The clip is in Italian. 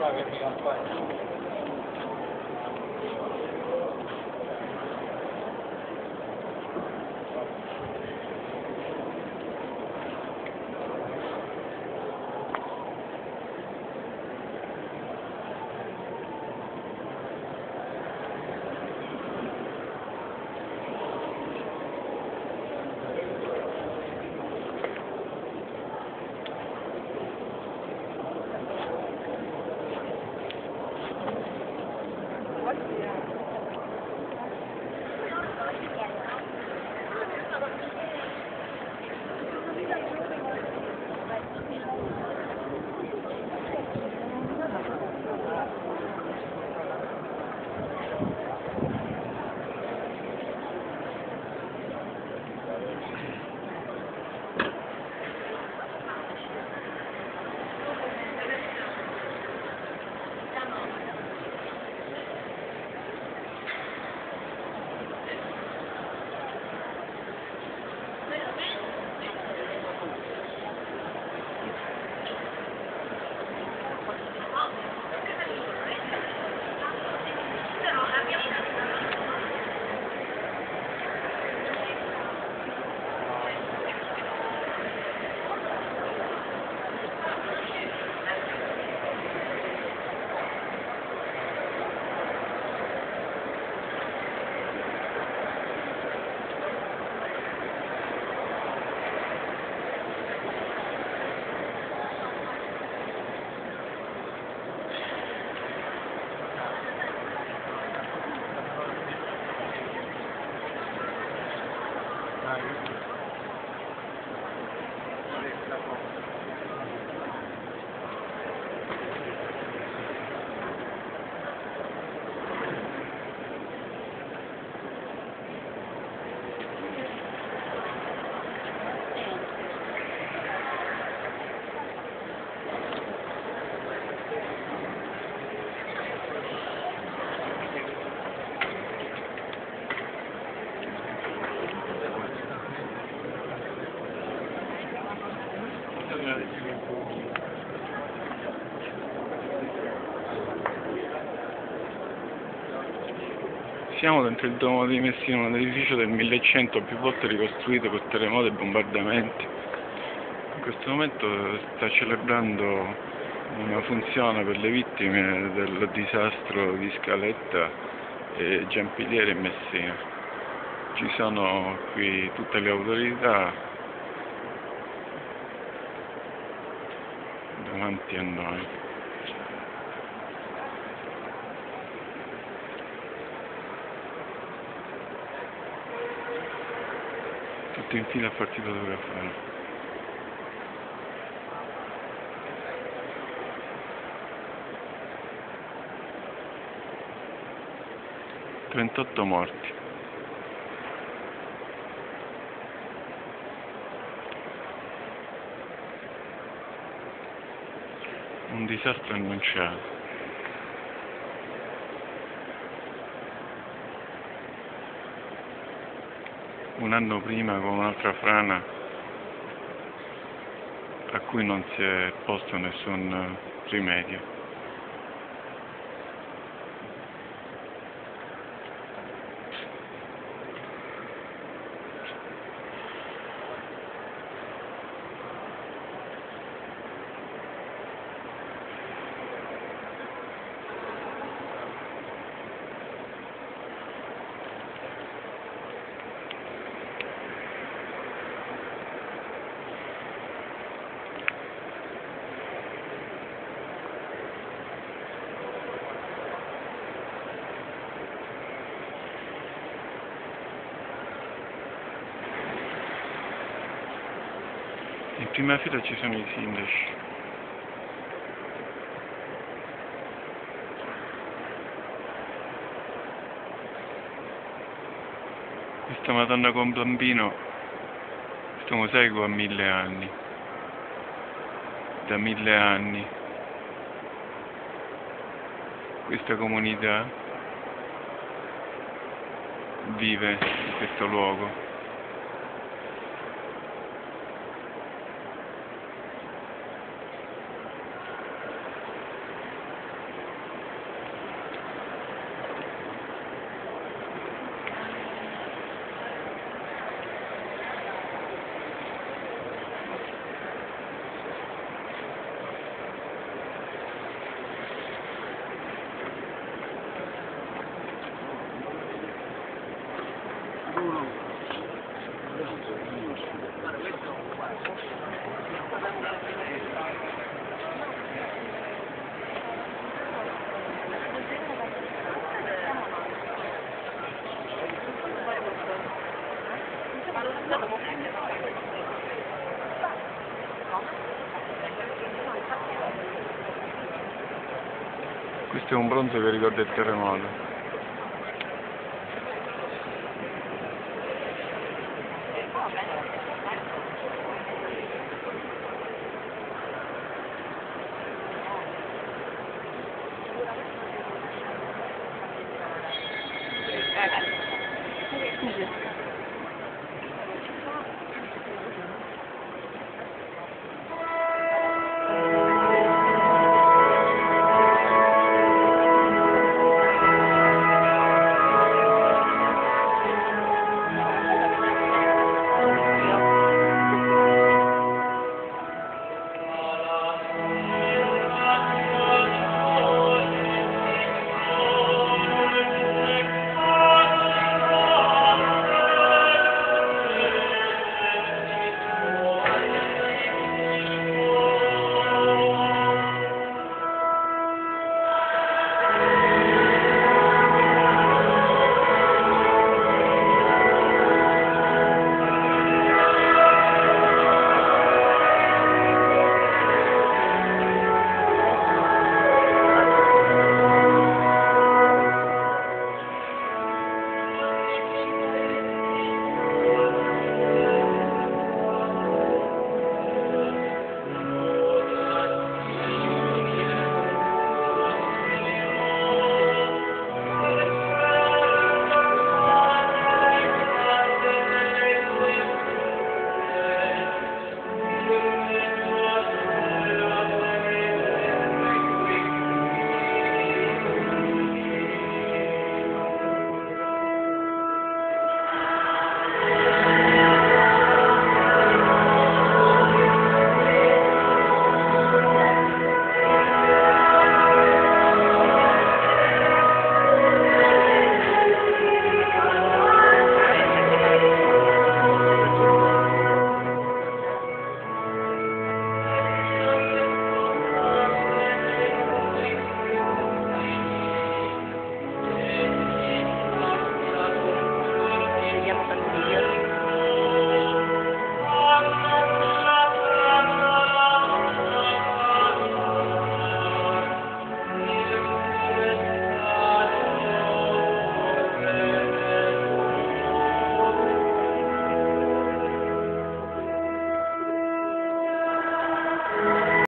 Siamo dentro il Duomo di Messina, un edificio del 1100 più volte ricostruito per terremoti e bombardamenti. In questo momento sta celebrando una funzione per le vittime del disastro di Scaletta e Giampilieri e Messina. Ci sono qui tutte le autorità davanti a noi. Tutti in fila a farti fotografare. Trentotto morti. Un disastro annunciato. Un anno prima con un'altra frana a cui non si è posto nessun rimedio. In prima fila ci sono i sindaci. Questa Madonna con bambino, questo mosaico ha 1000 anni. Da 1000 anni questa comunità vive in questo luogo. Questo è un bronzo che ricorda il terremoto.